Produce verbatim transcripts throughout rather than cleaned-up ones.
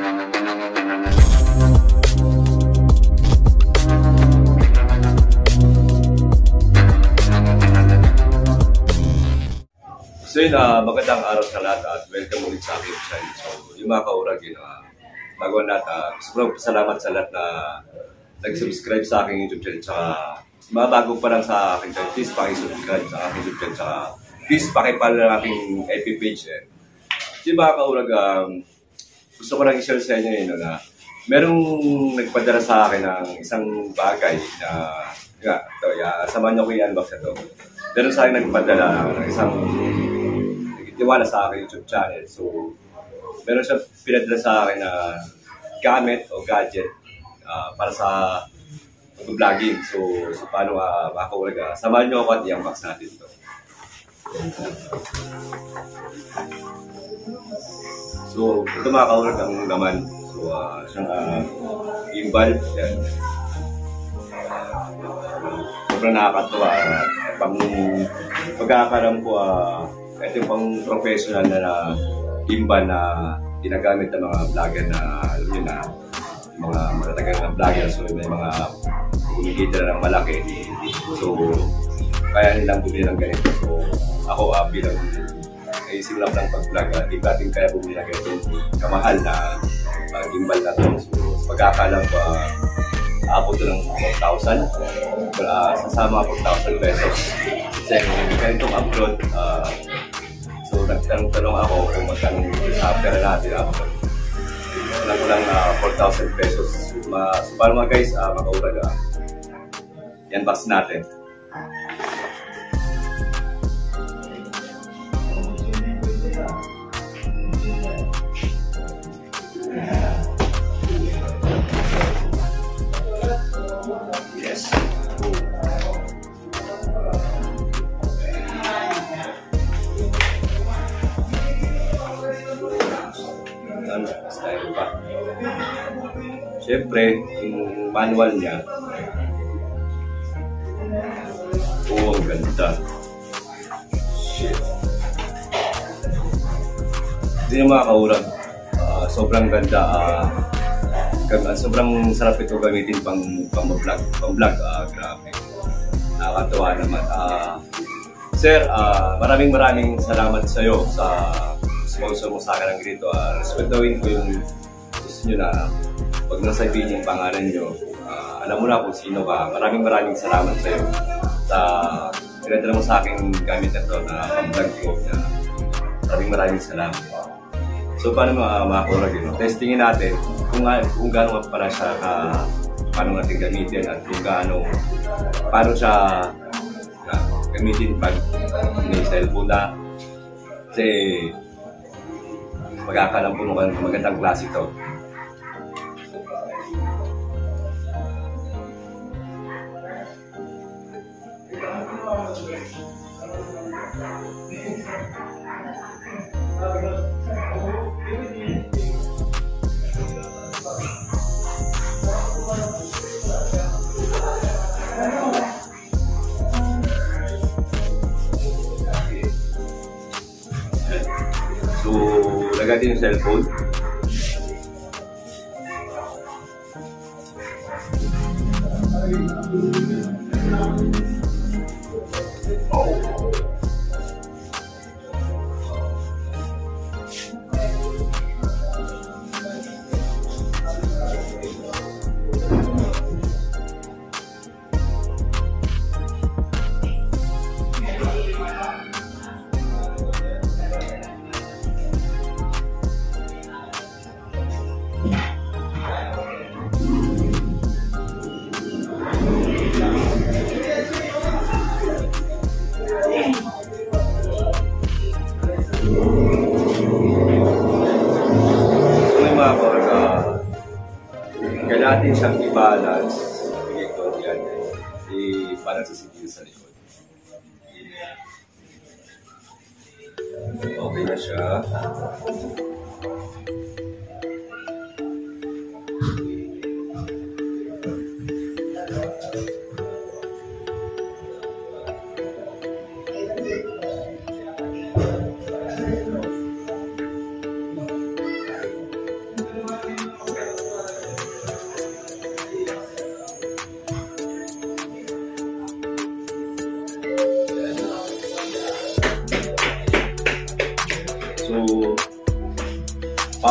So yun, uh, magandang araw sa lahat at welcome ulit sa aking channel. So yung mga kaurag yun, uh, bago natin, uh, gusto ko salamat sa lahat na nag-subscribe sa aking YouTube channel. Tsaka mga bago pa lang sa aking channel, please pakisubscribe sa aking YouTube channel. Tsaka please pakipalo ng aking F B page. Eh. So yung mga kaurag, um, gusto ko lang i-share sa inyo yun, na merong nagpadala sa akin ng isang bagay na, nga, ito, uh, samahan nyo ko i-unbox ito. Meron sa akin nagpadala ng isang tiwala sa aking YouTube channel. So, meron siya pinadala sa akin na gamit o gadget uh, para sa pag-vlogging. So, so paano uh, makakaulag? Uh, samahan nyo ako at i-unbox natin ito. So, ito makakaulag ang naman. So, uh, siyang uh, gimbal. Yan. Sobrang nakakatawa. Uh, pang pagkakaram ko, uh, ito yung pang professional na, na gimbal na ginagamit ng mga vlogger na, alam nyo na, mga matatagal na vlogger. So, may mga kumikita na ng malaki. So, kaya nilang bumili ng ganito. So, ako uh, bilang naisip lang ng pag-vlog, uh, di ba ating kaya bumili ng ganito kamahal na uh, gimbal na ito. So, pagkakalam ko, uh, aabot ito ng four thousand. Uh, sasama four thousand pesos. Kasi ganitong upload, uh, so nagtanong-tanong ako kung magkano sa pera natin upload. Alam ko lang uh, four thousand pesos. So, ma so para mga guys, uh, makaurag, uh, yan box natin. Style pa. Siyempre, yung manual niya, oh, ang ganda. Shit. Hindi yung mga kaurag. Uh, sobrang ganda. Uh, sobrang sarap ito gamitin pang pang-vlog. Pang-vlog, uh, grabe. Nakakatawa naman. Uh, sir, uh, maraming maraming salamat sa iyo sa sponsor mo sa akin ng ganito. Uh, respetuhin ko yung gusto nyo na pag nasabihin yung pangalan nyo, uh, alam mo na kung sino ka. Maraming maraming salamat sa iyo sa pinadala mo sa akin gamit na ito na pang-vlog ko. Na maraming maraming salamat. So paano mga mga kurag yun? Testingin natin kung, kung gaano pala siya ka, paano natin gamitin at kung gaano paano siya na, gamitin pag may cellphone na. Kasi magkakalam po nung magandang klase ito. So, lagay din yung cellphone. Natin siyang i-balance. Ito, yan. I-balance sa C P U sa likod. Okay na siya.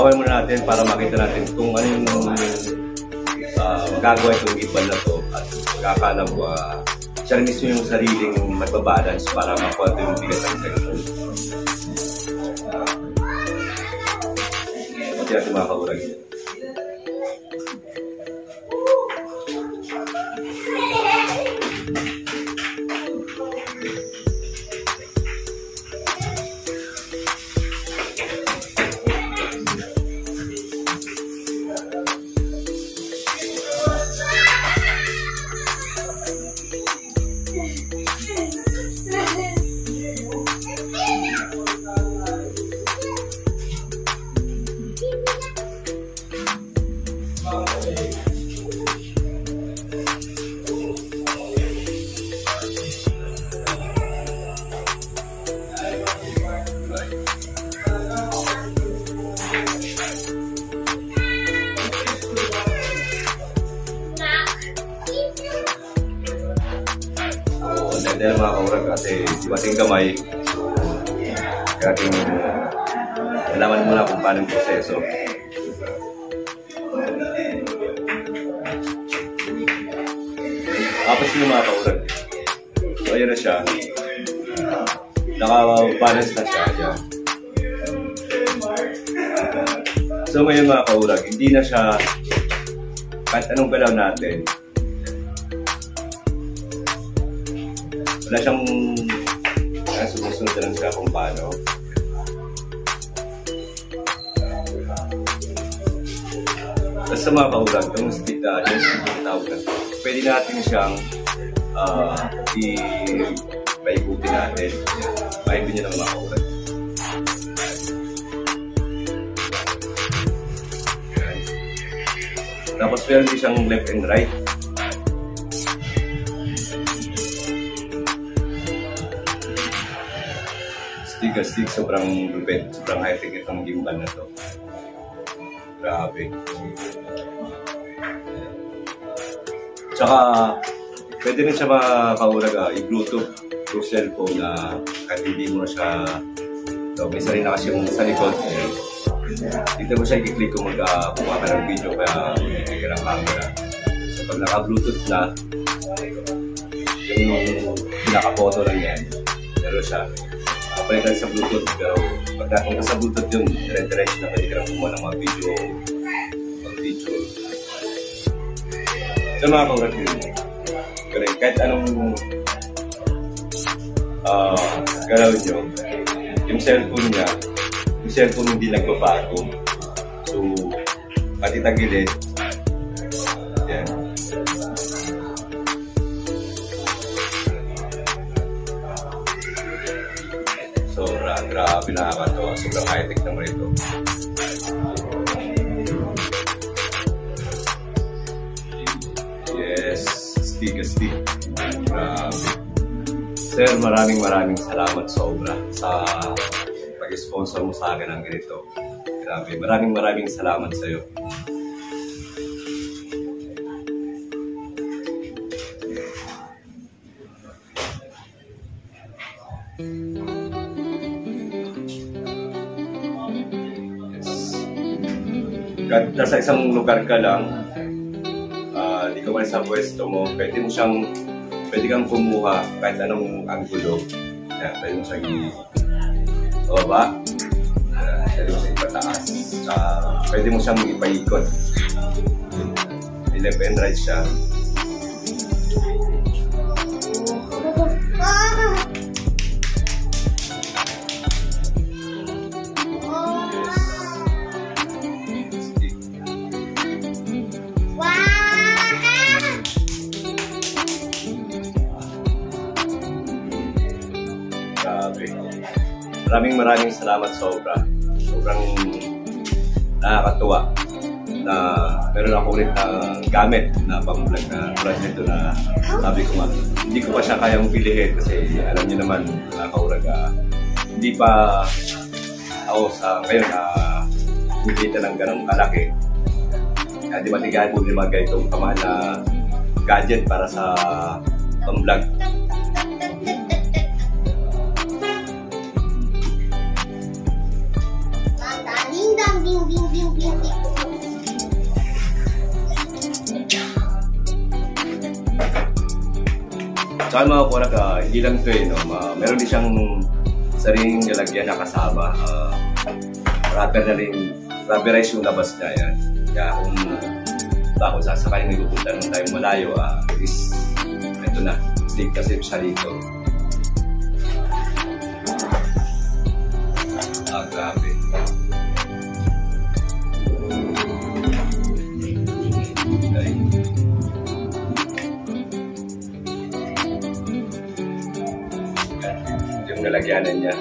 bawal muna natin para makita natin kung ano yung uh, magagawa itong gimbal na to at magkakala mo uh, siya rin mismo yung sariling magbabalance para makuha ito yung bigat ng cellphone. Pati natin mga kaurag yun. Dahil mga kaurag kasi ibating kamay, kaya ating nalaman muna kung paano yung proseso. Tapos yung mga kaurag, so ayun na siya, naka-balance na siya. Yan. So ngayon mga kaurag, hindi na siya kahit anong galaw natin. Wala siyang uh, sumusunod lang siya kung paano. Basta mga kaurag, itong stick na yung stick na tawag na pwede natin siyang uh, i-paikutin natin. Paikutin niya ng mga kaurag. Tapos meron din siyang left and right. Stick a stick, sobrang lupit, sobrang high-tech itong gimbal na to. Grabe. Tsaka, pwede rin siya makaurag uh, i-Bluetooth through cellphone na uh, kahit hindi mo siya, so, may sarili na kasi yung sa likod. Eh, dito mo siya i-click kung mag-buka ka ng video kaya i-click ka ng camera. So, pag naka-Bluetooth na, yung pinaka-photo lang yan, pero siya. Kapalitan sa Bluetooth, pero pagkakong ka sa Bluetooth yun, dire-diretso na pwede ka lang kumuha ng mga video, mga video. So mga kaurag yun, kahit anong uh, galaw nyo, yung cellphone niya, yung cellphone hindi nagbabago. So, pati tagilid, yan. So, grabe nakakatawa. Sobrang high-tech naman ito. Yes, stick a stick. Grabe. Sir, maraming maraming salamat sobra sa pag-sponsor mo sa akin ng ganito. Grabe, maraming maraming salamat sa iyo. Kahit nasa isang lugar ka lang, uh, di ka man sa pwesto mo, pwede mo siyang, pwede kang kumuha kahit anong anggulo. Yan, pwede mo siyang i-baba, uh, pwede mo siyang ipataas, uh, pwede mo siyang ipaikot. Left and right siya. Maraming maraming salamat sobra. Sobrang nakakatuwa na meron ako ulit na gamit na pang-vlog na tulad nito na sabi ko nga, hindi ko pa siya kayang pilihin kasi alam niyo naman nakakaurag uh, hindi pa ako sa ngayon na uh, bibita ng ganong kalaki. Kaya di matigaan mo naman itong kamahal na gadget para sa pang-vlog. Ding dong, ding ding ding. Tsaka mga kurag, uh, hindi lang ito eh, no? Uh, meron din siyang sariling lalagyan na kasama. Uh, rubber na rin, rubberize yung labas niya. Yan. Kaya kung bako sasakay may pupunta nung tayong malayo, uh, is ito na, stick kasi siya dito. Ah, grabe. Okay. Yung nalagyanan niya.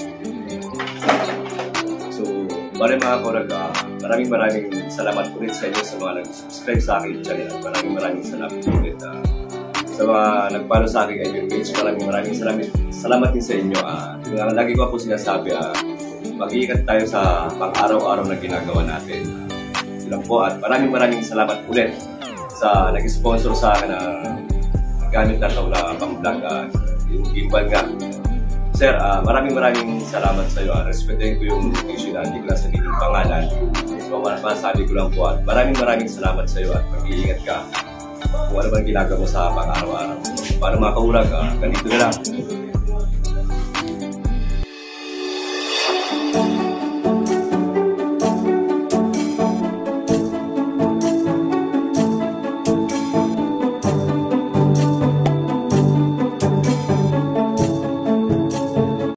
So, bale mga kurag, uh, maraming maraming salamat ulit sa inyo sa mga nag-subscribe sa akin channel. Maraming maraming salamat ulit. Uh, sa mga nag-follow sa akin kay page, maraming maraming salamat, salamat din sa inyo. Uh, lagi ko po sinasabi, uh, mag-iingat tayo sa pang-araw-araw na ginagawa natin. Uh, yun lang po at maraming maraming salamat ulit sa nag-sponsor sa akin na gamit na ito na pang-vlog, uh, yung gimbal nga. Sir, uh, maraming maraming salamat sa iyo. Uh, Respetuhin ko yung issue na hindi ko lang sabihin yung pangalan. So, masasabi ko lang po at maraming maraming salamat sa iyo at mag-iingat ka kung ano bang ginagawa mo sa pang-araw-araw. Para makaulag, uh, ganito na lang.